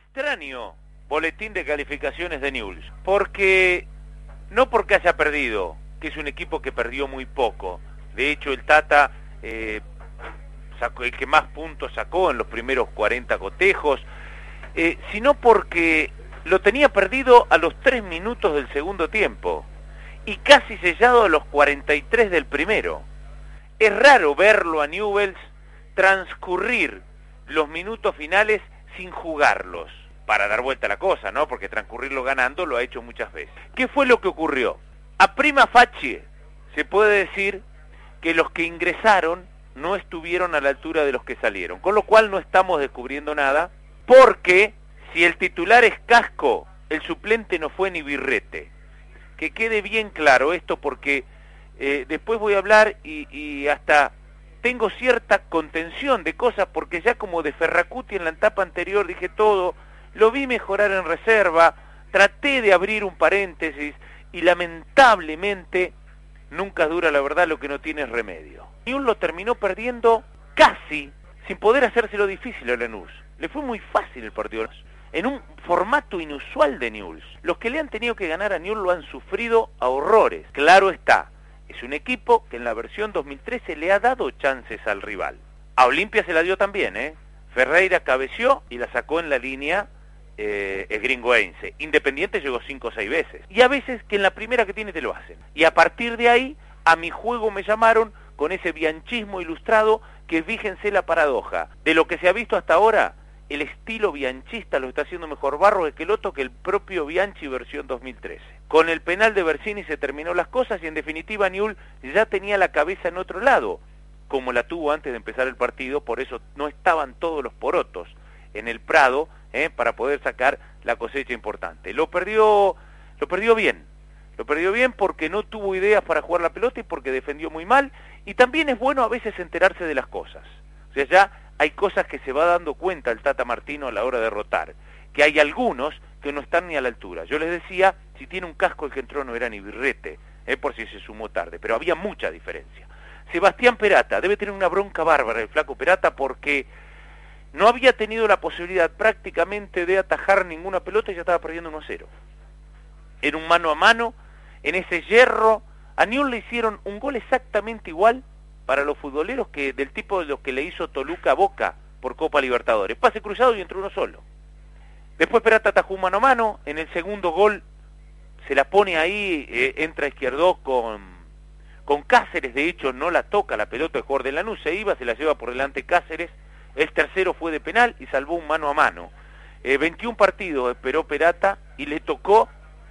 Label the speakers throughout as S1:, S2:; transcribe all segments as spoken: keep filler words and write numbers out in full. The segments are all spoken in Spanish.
S1: extraño boletín de calificaciones de Newell's, porque no porque haya perdido, que es un equipo que perdió muy poco. De hecho, el Tata eh, sacó el que más puntos sacó en los primeros cuarenta cotejos, eh, sino porque lo tenía perdido a los tres minutos del segundo tiempo y casi sellado a los cuarenta y tres del primero. Es raro verlo a Newell's transcurrir los minutos finales sin jugarlos, para dar vuelta a la cosa, ¿no? Porque transcurrirlo ganando lo ha hecho muchas veces. ¿Qué fue lo que ocurrió? A prima facie se puede decir que los que ingresaron no estuvieron a la altura de los que salieron, con lo cual no estamos descubriendo nada, porque si el titular es Casco, el suplente no fue ni Birrete. Que quede bien claro esto, porque eh, después voy a hablar y, y hasta tengo cierta contención de cosas, porque ya como de Ferracuti en la etapa anterior dije todo, lo vi mejorar en reserva, traté de abrir un paréntesis y lamentablemente nunca dura la verdad, lo que no tiene es remedio. Newell's lo terminó perdiendo casi sin poder hacérselo difícil a Lanús. Le fue muy fácil el partido, en un formato inusual de Newell's. Los que le han tenido que ganar a Newell's lo han sufrido a horrores. Claro está, es un equipo que en la versión dos mil trece le ha dado chances al rival. A Olimpia se la dio también, ¿eh? Ferreira cabeció y la sacó en la línea eh, esgringoense. Independiente llegó cinco o seis veces. Y a veces que en la primera que tiene te lo hacen. Y a partir de ahí, a mi juego me llamaron con ese bianchismo ilustrado que, fíjense la paradoja, de lo que se ha visto hasta ahora, el estilo bianchista lo está haciendo mejor Barros Esqueloto que el propio Bianchi versión dos mil trece. Con el penal de Bersini se terminó las cosas y en definitiva Newell's ya tenía la cabeza en otro lado, como la tuvo antes de empezar el partido, por eso no estaban todos los porotos en el Prado eh, para poder sacar la cosecha importante. Lo perdió, lo perdió bien, lo perdió bien porque no tuvo ideas para jugar la pelota y porque defendió muy mal, y también es bueno a veces enterarse de las cosas. O sea, ya hay cosas que se va dando cuenta el Tata Martino a la hora de rotar, que hay algunos que no están ni a la altura. Yo les decía, si tiene un casco el que entró no era ni Birrete, eh, por si se sumó tarde, pero había mucha diferencia. Sebastián Perata, debe tener una bronca bárbara el flaco Perata, porque no había tenido la posibilidad prácticamente de atajar ninguna pelota y ya estaba perdiendo uno a cero. En un mano a mano, en ese hierro, a Newell's le hicieron un gol exactamente igual para los futboleros que del tipo de los que le hizo Toluca a Boca por Copa Libertadores. Pase cruzado y entró uno solo. Después Perata atajó un mano a mano, en el segundo gol se la pone ahí, eh, entra Izquierdo con, con Cáceres, de hecho no la toca la pelota el jugador de Lanús, se iba, se la lleva por delante Cáceres, el tercero fue de penal y salvó un mano a mano. Eh, veintiún partidos esperó Perata y le tocó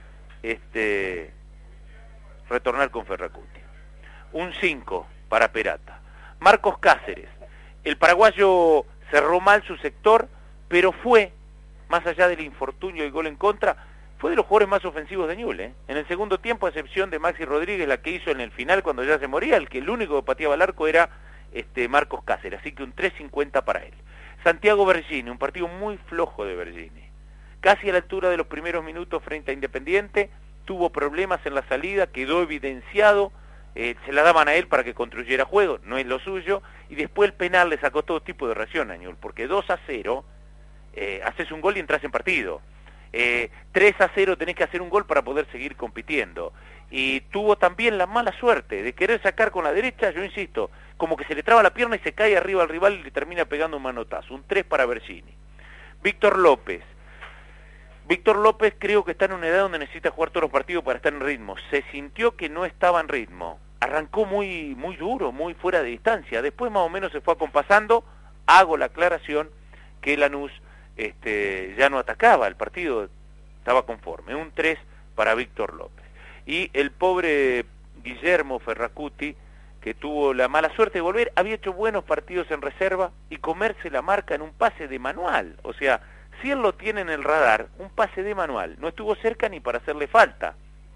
S1: este, retornar con Ferracuti. Un cinco para Perata. Marcos Cáceres, el paraguayo cerró mal su sector, pero fue, más allá del infortunio y gol en contra, fue de los jugadores más ofensivos de Newell's, ¿eh? En el segundo tiempo, a excepción de Maxi Rodríguez, la que hizo en el final cuando ya se moría, el que el único que pateaba el arco era este, Marcos Cáceres, así que un tres cincuenta para él. Santiago Bergini, un partido muy flojo de Bergini, casi a la altura de los primeros minutos frente a Independiente, tuvo problemas en la salida, quedó evidenciado, eh, se la daban a él para que construyera juego, no es lo suyo, y después el penal le sacó todo tipo de reacción a Newell's, porque dos a cero, eh, haces un gol y entras en partido. Eh, tres a cero tenés que hacer un gol para poder seguir compitiendo, y tuvo también la mala suerte de querer sacar con la derecha, yo insisto, como que se le traba la pierna y se cae arriba al rival y le termina pegando un manotazo, un tres para Bergini. Víctor López, Víctor López creo que está en una edad donde necesita jugar todos los partidos para estar en ritmo, se sintió que no estaba en ritmo, arrancó muy, muy duro, muy fuera de distancia, después más o menos se fue acompasando, hago la aclaración que Lanús Este, ya no atacaba, el partido estaba conforme, un tres para Víctor López. Y el pobre Guillermo Ferracuti, que tuvo la mala suerte de volver, había hecho buenos partidos en reserva y comerse la marca en un pase de manual, o sea, si él lo tiene en el radar, un pase de manual, no estuvo cerca ni para hacerle falta.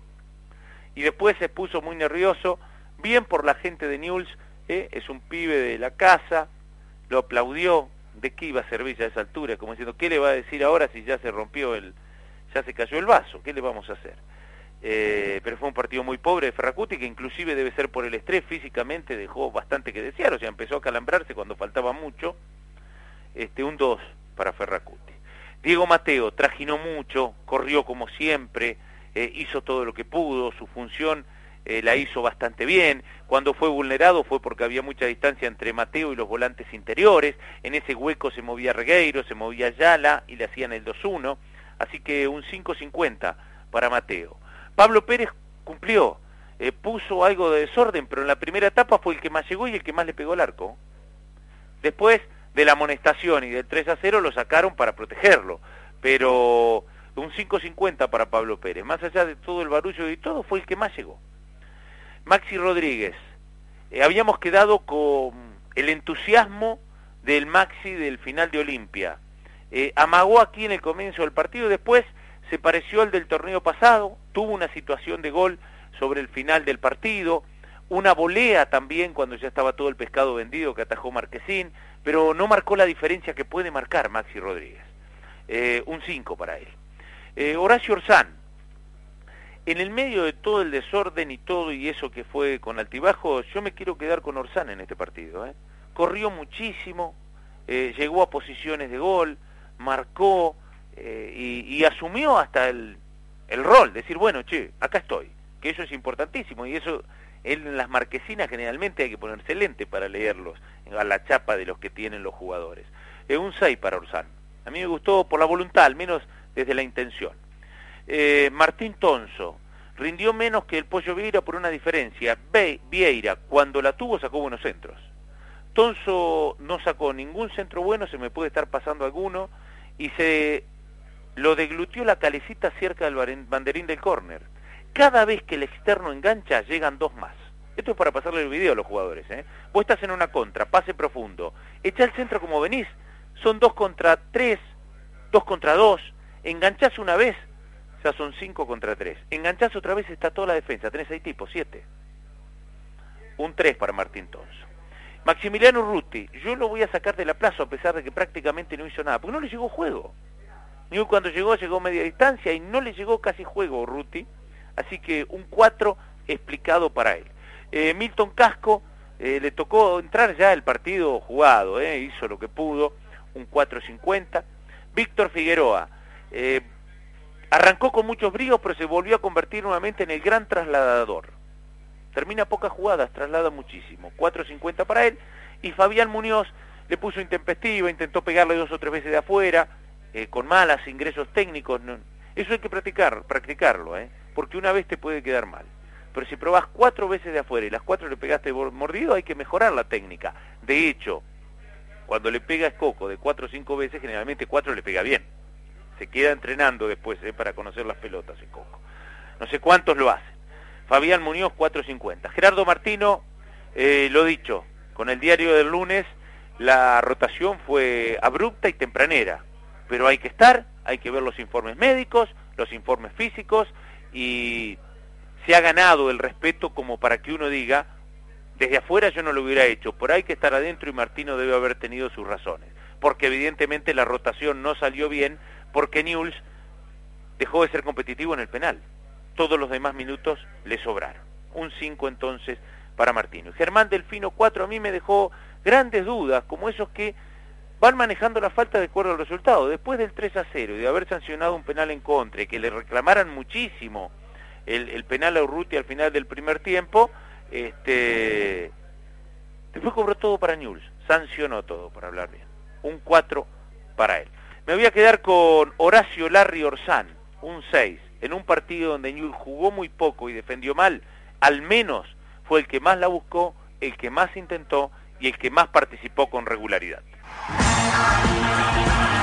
S1: Y después se puso muy nervioso, bien por la gente de Newell's, ¿eh? Es un pibe de la casa, lo aplaudió. ¿De qué iba a servir ya a esa altura? Como diciendo, ¿qué le va a decir ahora si ya se rompió el, ya se cayó el vaso? ¿Qué le vamos a hacer? Eh, pero fue un partido muy pobre de Ferracuti, que inclusive debe ser por el estrés, físicamente dejó bastante que desear, o sea, empezó a calambrarse cuando faltaba mucho. Este, un dos para Ferracuti. Diego Mateo trajinó mucho, corrió como siempre, eh, hizo todo lo que pudo, su función eh, la hizo bastante bien. Cuando fue vulnerado fue porque había mucha distancia entre Mateo y los volantes interiores. En ese hueco se movía Regueiro, se movía Ayala y le hacían el dos uno. Así que un cinco cincuenta para Mateo. Pablo Pérez cumplió, eh, puso algo de desorden, pero en la primera etapa fue el que más llegó y el que más le pegó el arco. Después de la amonestación y del tres a cero lo sacaron para protegerlo, pero un cinco cincuenta para Pablo Pérez. Más allá de todo el barullo y todo, fue el que más llegó. Maxi Rodríguez, eh, habíamos quedado con el entusiasmo del Maxi del final de Olimpia. Eh, amagó aquí en el comienzo del partido, después se pareció al del torneo pasado, tuvo una situación de gol sobre el final del partido, una volea también cuando ya estaba todo el pescado vendido que atajó Marquesín, pero no marcó la diferencia que puede marcar Maxi Rodríguez. Eh, un cinco para él. Eh, Horacio Orsán, en el medio de todo el desorden y todo y eso que fue con altibajos, yo me quiero quedar con Orsán en este partido. ¿eh? Corrió muchísimo, eh, llegó a posiciones de gol, marcó eh, y, y asumió hasta el, el rol, decir, bueno, che, acá estoy, que eso es importantísimo, y eso en las marquesinas generalmente hay que ponerse lente para leerlos, a la chapa de los que tienen los jugadores. Eh, un seis para Orsán. A mí me gustó por la voluntad, al menos desde la intención. Eh, Martín Tonso rindió menos que el Pollo Vieira por una diferencia. Be Vieira, cuando la tuvo, sacó buenos centros. Tonso no sacó ningún centro bueno, se me puede estar pasando alguno, y se lo deglutió la calecita cerca del banderín del córner. Cada vez que el externo engancha, llegan dos más. Esto es para pasarle el video a los jugadores. ¿eh? Vos estás en una contra, pase profundo, echa el centro como venís, son dos contra tres, dos contra dos, enganchás una vez, ya son cinco contra tres, enganchás otra vez, está toda la defensa, tenés seis tipos, siete. Un tres para Martín Tonso. Maximiliano Urruti, yo lo voy a sacar de la plaza a pesar de que prácticamente no hizo nada, porque no le llegó juego. Ni cuando llegó, llegó media distancia y no le llegó casi juego Urruti, así que un cuatro explicado para él. Eh, Milton Casco, eh, le tocó entrar ya el partido jugado, eh, hizo lo que pudo, un cuatro cincuenta. Víctor Figueroa, eh, arrancó con muchos bríos, pero se volvió a convertir nuevamente en el gran trasladador. Termina pocas jugadas, traslada muchísimo, cuatro cincuenta para él. Y Fabián Muñoz le puso intempestiva, intentó pegarle dos o tres veces de afuera, eh, con malas ingresos técnicos. No, eso hay que practicar, practicarlo, eh, porque una vez te puede quedar mal. Pero si probás cuatro veces de afuera y las cuatro le pegaste mordido, hay que mejorar la técnica. De hecho, cuando le pega a Escoco de cuatro o cinco veces, generalmente cuatro le pega bien. Se queda entrenando después eh, para conocer las pelotas Escoco. No sé cuántos lo hacen. Fabián Muñoz, cuatro cincuenta. Gerardo Martino, eh, lo dicho, con el diario del lunes, la rotación fue abrupta y tempranera. Pero hay que estar, hay que ver los informes médicos, los informes físicos, y se ha ganado el respeto como para que uno diga, desde afuera yo no lo hubiera hecho, por ahí hay que estar adentro y Martino debe haber tenido sus razones, porque evidentemente la rotación no salió bien, porque Newell's dejó de ser competitivo en el penal, todos los demás minutos le sobraron, un cinco entonces para Martino. Germán Delfino cuatro a mí me dejó grandes dudas, como esos que van manejando la falta de acuerdo al resultado, después del tres a cero y de haber sancionado un penal en contra y que le reclamaran muchísimo El, el penal a Urruti al final del primer tiempo, este, después cobró todo para Newell's, sancionó todo, para hablar bien, un cuatro para él. Me voy a quedar con Horacio Larry Orsán, un seis, en un partido donde Newell's jugó muy poco y defendió mal, al menos fue el que más la buscó, el que más intentó y el que más participó con regularidad.